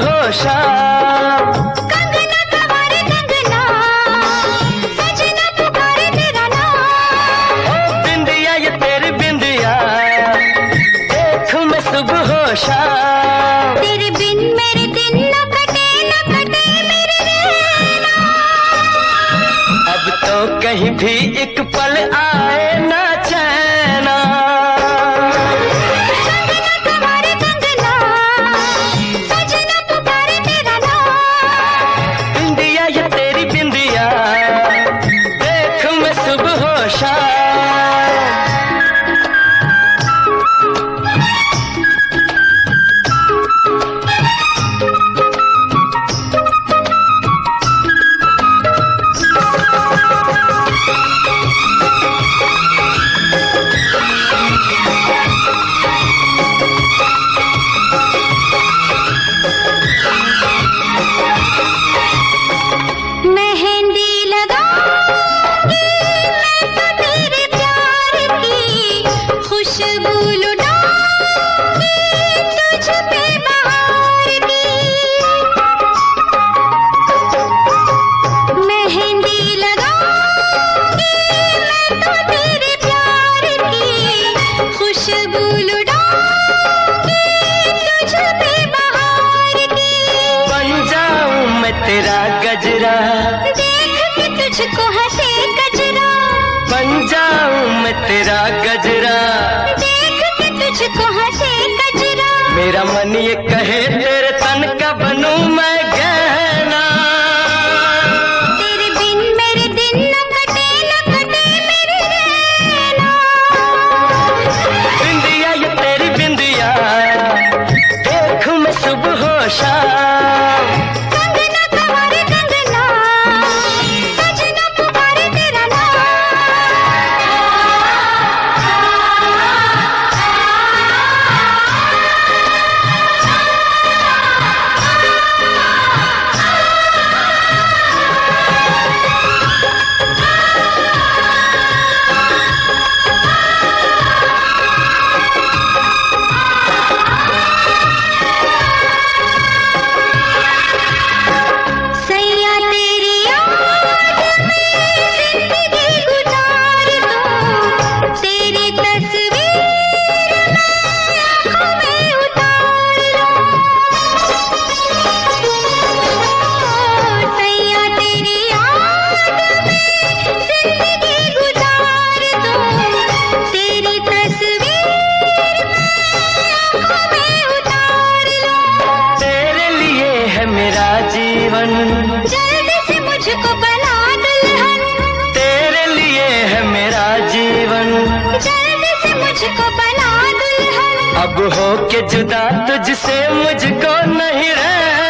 हो शाम। कंगना तुम्हारे कंगना, सजना पुकारे तेरा नाम। बिंदिया ये तेरी बिंदिया, देखूं मैं सुबह हो शाम। तेरे बिन मेरे दिन न कटे मेरे नैना। अब तो कहीं भी एक पल आए ना चैना। कंगना तुम्हारे कंगना, सजना पुकारे तेरा नाम। बिंदिया ये तेरी बिंदिया, देखूं मैं सुबह हो शाम। मेहंदी लगाऊंगी मैं तो तेरे प्यार की, खुशबू लुटाऊंगी तुझ पे बहार की। मेहंदी लगाऊंगी मैं तो तेरे प्यार की, खुशबू लुटाऊंगी तुझ पे बहार की। बन जाऊं मैं तेरा गजरा, देख के तुझको हंसे गजरा। बन जाऊं मैं तेरा गजरा। देख के तुझको हंसे गजरा। मेरा मन ये कहे तेरे तन का बनूं मैं गहना। तेरे बिन मेरे दिन न कटे मेरे नैना। बिंदिया ये तेरी बिंदिया, देखूं मैं सुबह हो शाम। कंगना तुम्हारे कंगना, सजना पुकारे तेरा नाम। सैया तेरी याद में जिंदगी गुजार दूं, तेरी तस्वीर मैं आँखों में उतार लूं। सैया तेरी याद में जिंदगी गुजार दूं, तेरी तस्वीर मैं आँखों में उतार लूं। तेरे लिए है मेरा जीवन, जल्दी से मुझको बना दुल्हन। तेरे लिए है मेरा जीवन। जल्दी से मुझको बना दुल्हन। अब हो के जुदा तुझसे मुझको नहीं रहना।